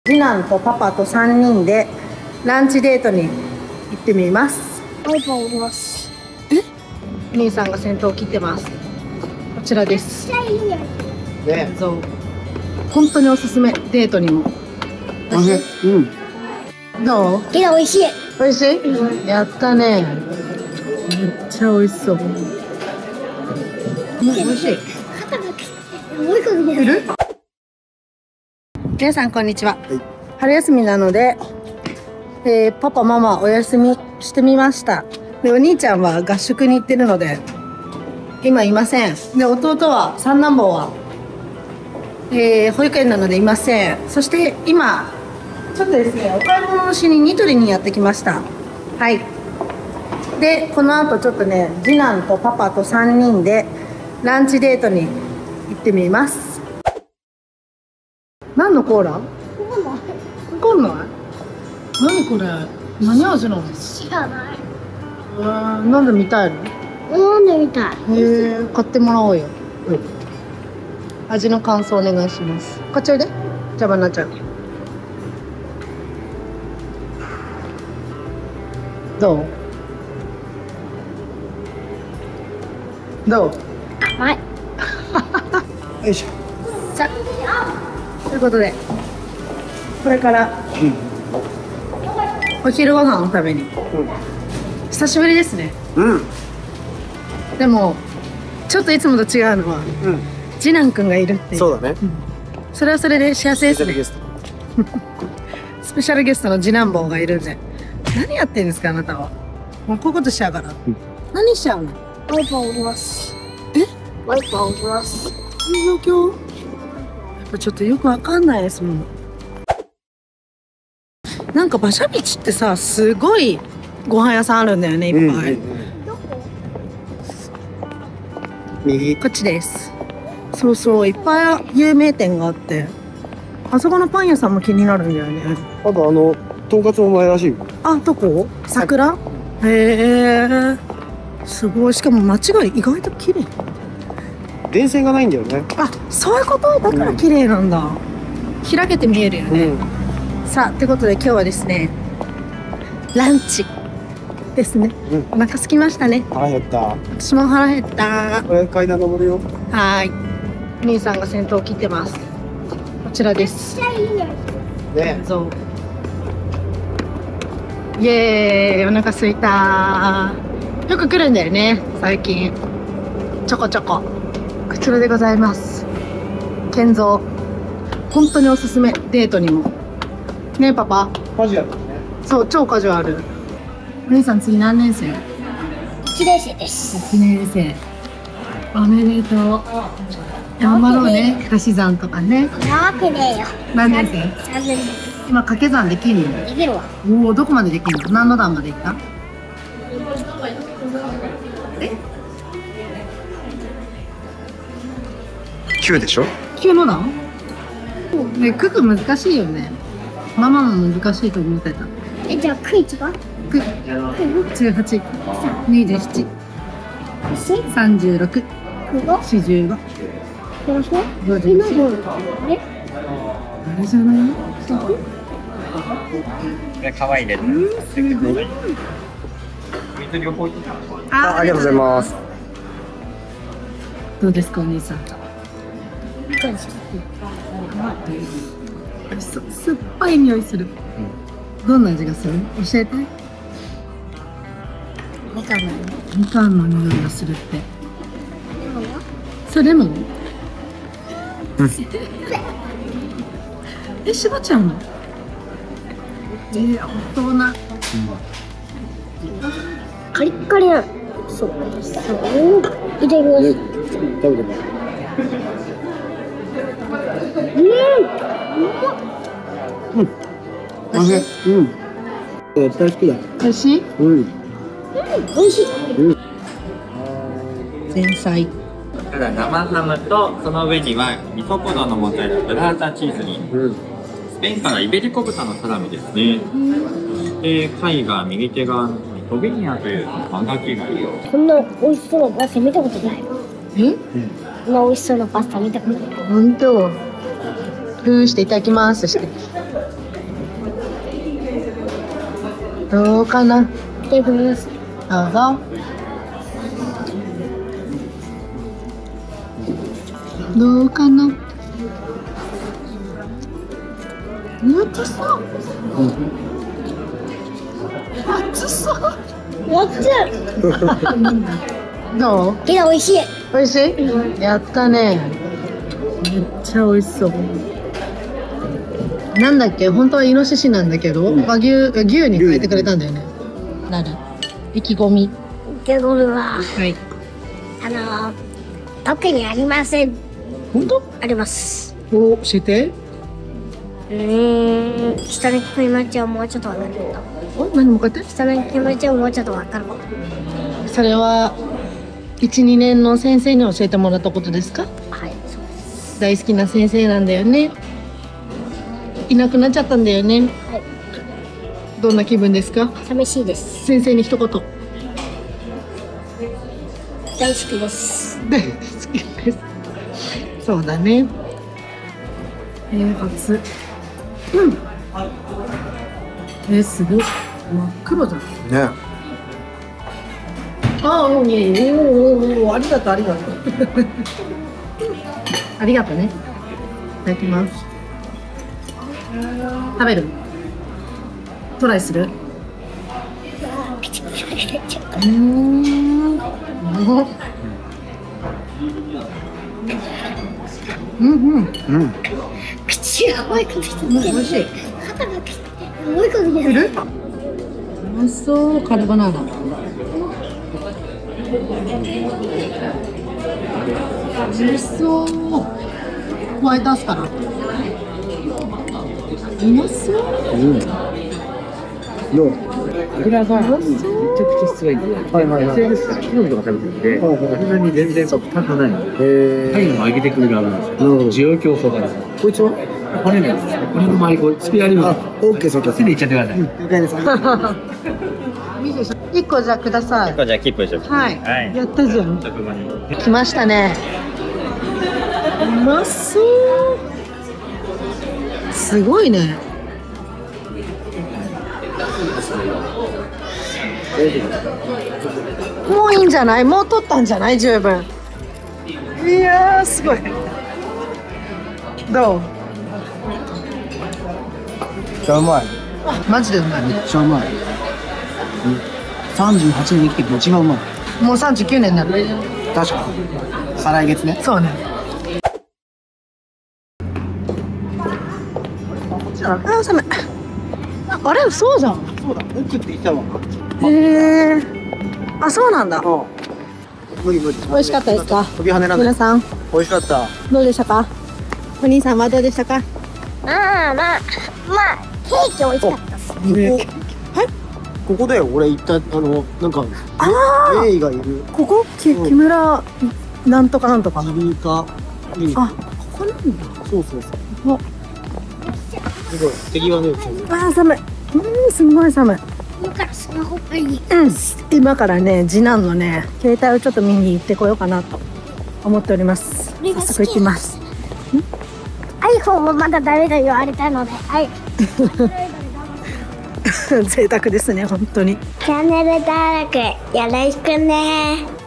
次男とパパと3人でランチデートに行ってみます。 バイバイます。 お兄さんが先頭を切ってます。こちらです。 ね、 本当におすすめ、デートにも。どう？ けど美味しい。 美味しい？やったね。めっちゃ美味しそう。美味しい。 もう一個見てる？ 皆さんこんにちは。春休みなので、パパママお休みしてみました。でお兄ちゃんは合宿に行ってるので今いません。で弟は三男坊は、保育園なのでいません。そして今ちょっとですねお買い物をしにニトリにやってきました。はい。でこの後ちょっとね次男とパパと3人でランチデートに行ってみます。何のコーラ？わかんない。何これ？何味なの？ 知らない。 飲んでみたいの？ 飲んでみたい。 買ってもらおうよ。味の感想お願いします。こっちおいで。邪魔になっちゃう。どう？ 甘い。 よいしょ。 さあ、ということでこれから、お昼ご飯を食べに、久しぶりですね。でもちょっといつもと違うのは、次男くんがいるっていう。 そうだね。 それはそれで幸せですね。スペシャルゲストの次男坊がいるんで。何やってんですかあなたは。もうこういうことしちゃうから。何しちゃうの？ バイバイます。バイバイます。 この状況やっぱちょっとよくわかんないですもん。なんか馬車道ってさすごいご飯屋さんあるんだよね、いっぱい。 右。 こっちです。そうそう、いっぱい有名店があって、あそこのパン屋さんも気になるんだよね。 あととんかつもうまいらしい。 あ、どこ？桜？へえ。すごい。しかも街が意外と綺麗。 電線がないんだよね。 あ、そういうこと？だから綺麗なんだ。開けて見えるよね。さあ、ってことで今日はですね、ランチですね。お腹空きましたね。 腹減った。 私も腹減った。 これ階段登るよ。 はい。お兄さんが先頭を切ってます。こちらです。 ね。 そう。イエーイ、お腹空いた。よく来るんだよね、最近。ちょこちょこ。こちらでございます。健三。本当におすすめ、デートにも。ねえ、パパ。 カジュアルだね。そう、 超カジュアル。お兄さん次何年生 1年生です。 ？1年生。おめでとう。頑張ろうね。足し算とかね。 なわけねえよ。 何年生 3年です。 今掛け算できるの？ できるわ。 おお、どこまでできるの？何の段までいった？ 9でしょ。 9の段？ね、九九難しいよね。ママも難しいと思ってた。 じゃあクイズは 18、27、36、45。 よろしく。 あれじゃない？ 可愛いです。 ありがとうございます。 どうですかお兄さん。酸っぱい匂いする。どんな味がする？教えて。 みかんのみかんの匂いがするって。それレモン？しばちゃんの？大人。 カリッカリな。そう。いただきます。 食べてみ。おいしい。絶対好きだ。 美味しい？ 美味しい。 前菜。 ただ生ハムとその上には味噌ポドのモッツァレラブラータチーズに、スペインからイベリコ豚のサラミですね。で貝が右手側のトビニアというマガキ貝を。 こんな美味しそうなパスタ見たことない。こんな美味しそうなパスタ見たことない。 本当。ふーしていただきますして。 どうかな。 いただきます。 どうぞ。どうかな。熱そう。熱そう。どう？ けど美味しい。 美味しい？やったね。めっちゃ美味しそう。なんだっけ、本当はイノシシなんだけど、牛に変えてくれたんだよね。なる。意気込み。 けどは、 はい。 特にありません。 本当？ あります。 お、教えて。 人の気持ちをもうちょっとわかること。 何もこうやって？ 人の気持ちをもうちょっとわかること。 それは1、2年の先生に教えてもらったことですか？ はい、そうです。 大好きな先生なんだよね。いなくなっちゃったんだよね。 はい。 どんな気分ですか？ 寂しいです。 先生に一言。 大好きです。 大好きです。そうだね。初。すごい。真っ黒だ。 ね。 ああ、いえいえ、ありがとう、ありがとう。ありがとうね。いただきます。食べる？トライする？ 口が重いことして美味しい。 肩が重いことしてる。 美味しそう、カルボナーラ。美味しそう。ホワイトアスパラ。うまそう。 どう？ これはめちゃくちゃ質がいい。野生ですから木の実とか食べてるんで、そんなに全然高くない。タイの上げてくる側なんですよ。需要競争がある。 こいつは？ 骨のやつですね。骨の周りこうスピアリブ。 オッケー、そうか。 手でいっちゃってください。 了解です。 1個じゃあください。 じゃあキープしておきます。 はい。やったじゃん。 職場に。 来ましたね。うまそう。すごいね。もういいんじゃない？もう取ったんじゃない？十分。いやー、すごい。どう？ めっちゃうまい。 マジでうまい。 めっちゃうまい。38年生きてるの一番うまい。 もう39年になる。 確かに。再来月ね。 そうね。あ、寒い。あれ、そうじゃん。 そうだ。奥って言ったわ。 へえ。あ、そうなんだ。 無理無理。 美味しかったですか？ 飛び跳ねなんで。 皆さん、 美味しかった。 どうでしたか？お兄さんはどうでしたか？ まあ、ケーキ美味しかったです。 ここだよ。俺行ったなんかレイがいる。 ここ木村なんとかなんとか。 耳鼻科。 あ、ここなんだ。 そうそうそう。すごい。手際のよく。 あー、寒い。すごい寒い。 今からスマホ買いに。 今からね、次男のね、携帯をちょっと見に行ってこようかなと思っております。早速行きます。 iPhone もまだダメと言われたので、はい。 贅沢ですね、本当に。 チャンネル登録よろしくね。